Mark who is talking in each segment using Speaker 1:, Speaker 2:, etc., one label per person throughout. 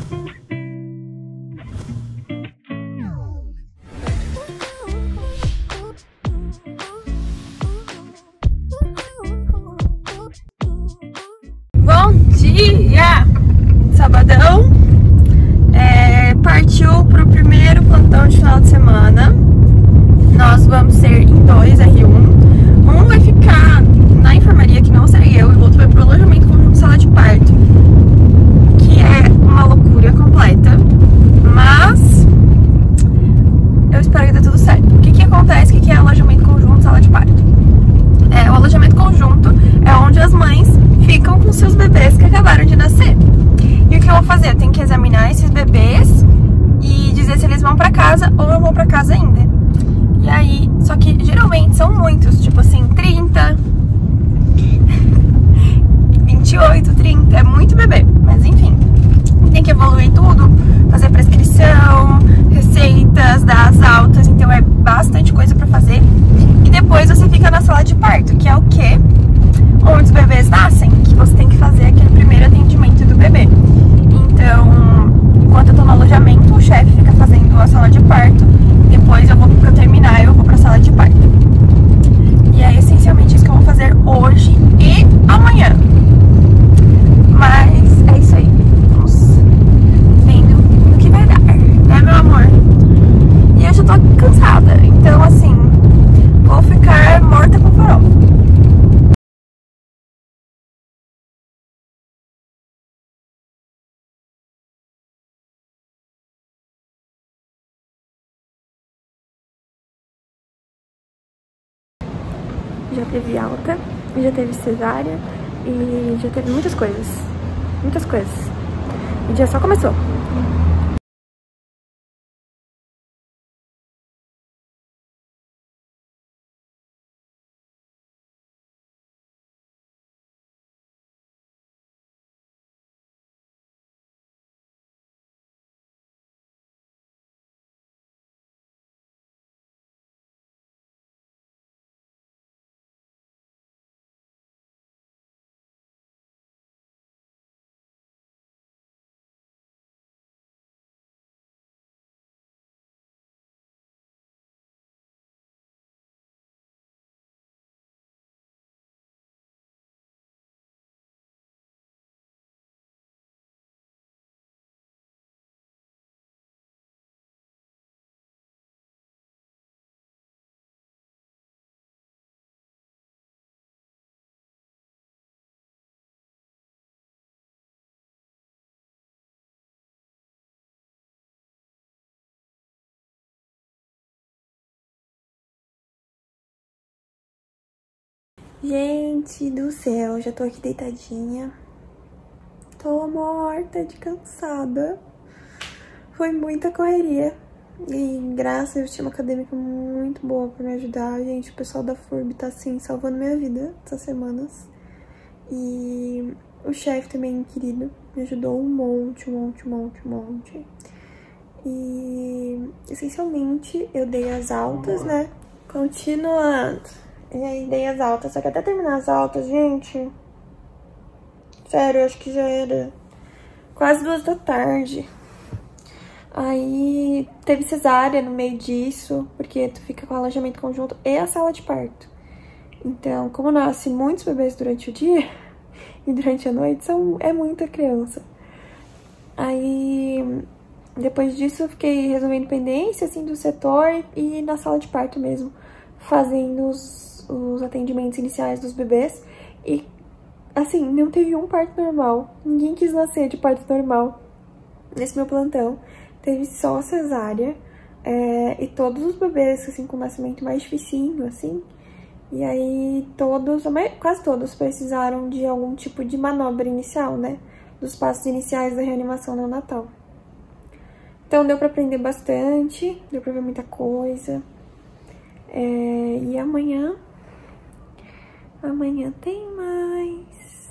Speaker 1: Bom dia! Sabadão, partiu pro primeiro plantão de final de semana. Nós vamos ser em dois R1. Um vai ficar na enfermaria, que não serei eu, e o outro vai pro alojamento conjunto sala de parto, que é uma loucura completa, mas eu espero que dê tudo certo. O que acontece? O que é alojamento conjunto sala de parto? O alojamento conjunto é onde as mães ficam com seus bebês que acabaram de nascer. E o que eu vou fazer? Eu tenho que examinar esses bebês e dizer se eles vão pra casa ou não vão pra casa ainda. E aí, só que geralmente são muitos, tipo assim, 30, 28, 30, é muito bebê. Mas enfim, tem que evoluir tudo, fazer prescrição, receitas, dar as altas, então é bastante coisa pra fazer. E depois você fica na sala de parto, que é o quê? Onde os bebês nascem, que você tem que fazer aquele primeiro atendimento do bebê. Então, enquanto eu tô no alojamento, o chefe fica fazendo a sala de parto. Depois pra eu terminar, eu vou pra sala de parto. E é essencialmente isso que eu vou fazer hoje e amanhã. Mas é isso aí. Vamos vendo o que vai dar, né, meu amor? E eu já tô cansada, então assim, vou ficar morta com farofa. Já teve alta, já teve cesárea e já teve muitas coisas. Muitas coisas. O dia só começou. Gente do céu, já tô aqui deitadinha. Tô morta de cansada. Foi muita correria. E graças a Deus tinha uma acadêmica muito boa pra me ajudar. Gente, o pessoal da FURB tá assim, salvando minha vida essas semanas. E o chefe também, querido, me ajudou um monte. E essencialmente eu dei as altas, né? Continuando. E aí dei as altas, só que até terminar as altas, gente, sério, eu acho que já era quase 2 da tarde. Aí teve cesárea no meio disso, porque tu fica com o alojamento conjunto e a sala de parto. Então, como nasce muitos bebês durante o dia e durante a noite, é muita criança. Aí, depois disso, eu fiquei resolvendo pendência, assim, do setor e na sala de parto mesmo, fazendo os atendimentos iniciais dos bebês. E, assim, não teve um parto normal. Ninguém quis nascer de parto normal nesse meu plantão. Teve só cesárea. E todos os bebês, assim, com nascimento mais dificinho, assim. E aí quase todos precisaram de algum tipo de manobra inicial, né? Dos passos iniciais da reanimação neonatal. Então deu pra aprender bastante, deu pra ver muita coisa. E amanhã tem mais.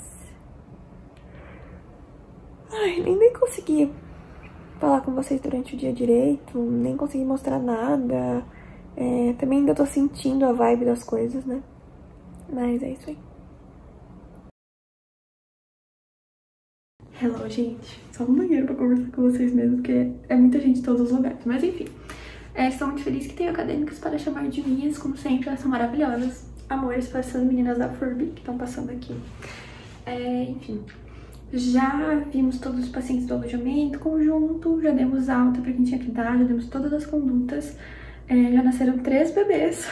Speaker 1: Ai, nem consegui falar com vocês durante o dia direito, nem consegui mostrar nada. Também ainda tô sentindo a vibe das coisas, né? Mas é isso aí. Hello, gente. Só no banheiro pra conversar com vocês mesmo, porque é muita gente em todos os lugares. Mas enfim, estou muito feliz que tenho acadêmicas para chamar de minhas, como sempre, elas são maravilhosas. Amores para essas meninas da FURB que estão passando aqui. Enfim, já vimos todos os pacientes do alojamento conjunto, já demos alta pra quem tinha que dar, já demos todas as condutas. Já nasceram 3 bebês.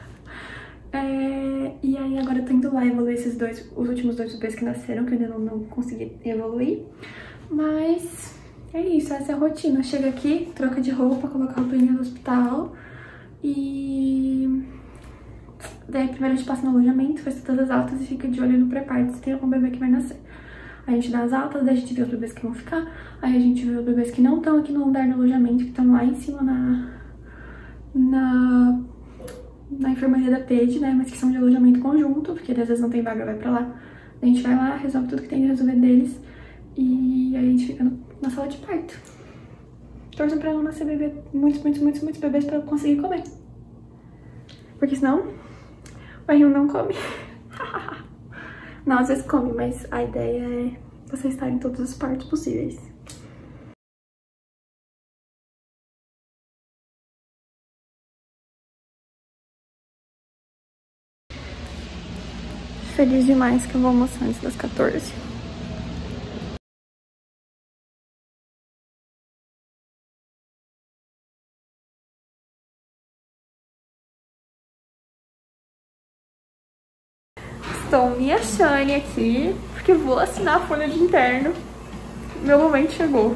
Speaker 1: E aí agora eu tô indo lá evoluir os últimos 2 bebês que nasceram, que eu ainda não consegui evoluir. Mas é isso, essa é a rotina. Chega aqui, troca de roupa, coloca a roupinha no hospital e daí primeiro a gente passa no alojamento, faz todas as altas e fica de olho no pré-parto se tem algum bebê que vai nascer. Aí a gente dá as altas, daí a gente vê os bebês que vão ficar, aí a gente vê os bebês que não estão aqui no andar do alojamento, que estão lá em cima na enfermaria da PED, né, mas que são de alojamento conjunto, porque às vezes não tem vaga, vai pra lá. A gente vai lá, resolve tudo que tem que resolver deles e aí a gente fica na sala de parto. Torçam pra não nascer bebê, muitos bebês pra eu conseguir comer. Porque senão o R1 não come. Não, às vezes come, mas a ideia é você estar em todos os partos possíveis. Feliz demais que eu vou almoçar antes das 14. Estou me achando aqui, porque vou assinar a folha de interno. Meu momento chegou.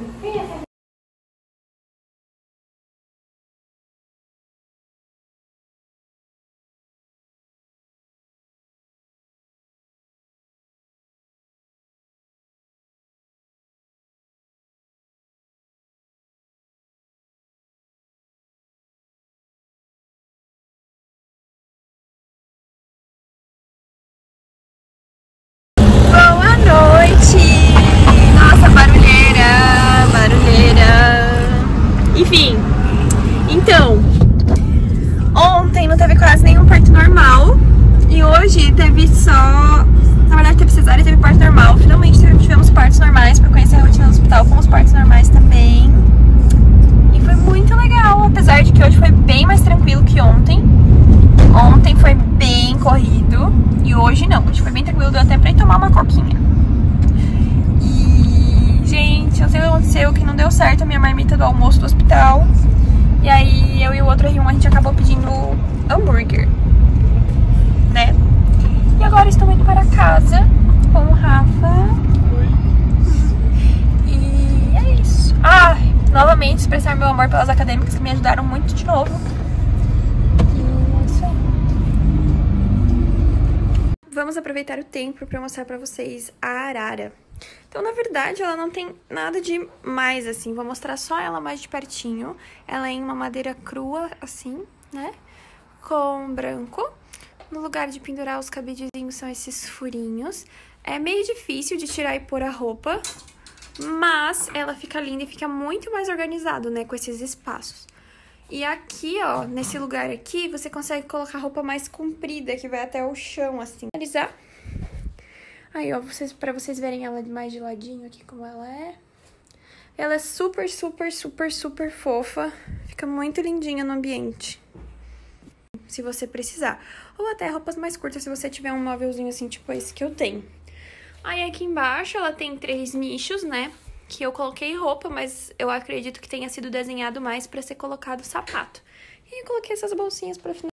Speaker 1: Enfim, então, ontem não teve quase nenhum parto normal e hoje teve só, na verdade teve cesárea e teve parto normal. Finalmente tivemos partos normais pra conhecer a rotina do hospital com os partos normais também. E foi muito legal, apesar de que hoje foi bem mais tranquilo que ontem. Ontem foi bem corrido e hoje não, hoje foi bem tranquilo, deu até pra ir tomar uma coquinha. Gente, não sei o que aconteceu, que não deu certo a minha marmita do almoço do hospital. E aí eu e o outro R1 a gente acabou pedindo hambúrguer, né? E agora estou indo para casa com o Rafa. E é isso. Novamente expressar meu amor pelas acadêmicas que me ajudaram muito de novo. E é isso aí. Vamos aproveitar o tempo para mostrar para vocês a arara. Então, na verdade, ela não tem nada de mais, assim. Vou mostrar só ela mais de pertinho. Ela é em uma madeira crua, assim, né? Com branco. No lugar de pendurar os cabidezinhos são esses furinhos. É meio difícil de tirar e pôr a roupa, mas ela fica linda e fica muito mais organizado, né? Com esses espaços. E aqui, ó, nesse lugar aqui, você consegue colocar a roupa mais comprida, que vai até o chão, assim. Finalizar. Aí, ó, pra vocês verem ela mais de ladinho aqui, como ela é. Ela é super fofa. Fica muito lindinha no ambiente. Se você precisar. Ou até roupas mais curtas, se você tiver um móvelzinho assim, tipo esse que eu tenho. Aí, aqui embaixo, ela tem 3 nichos, né? Que eu coloquei roupa, mas eu acredito que tenha sido desenhado mais pra ser colocado sapato. E eu coloquei essas bolsinhas pra finalizar.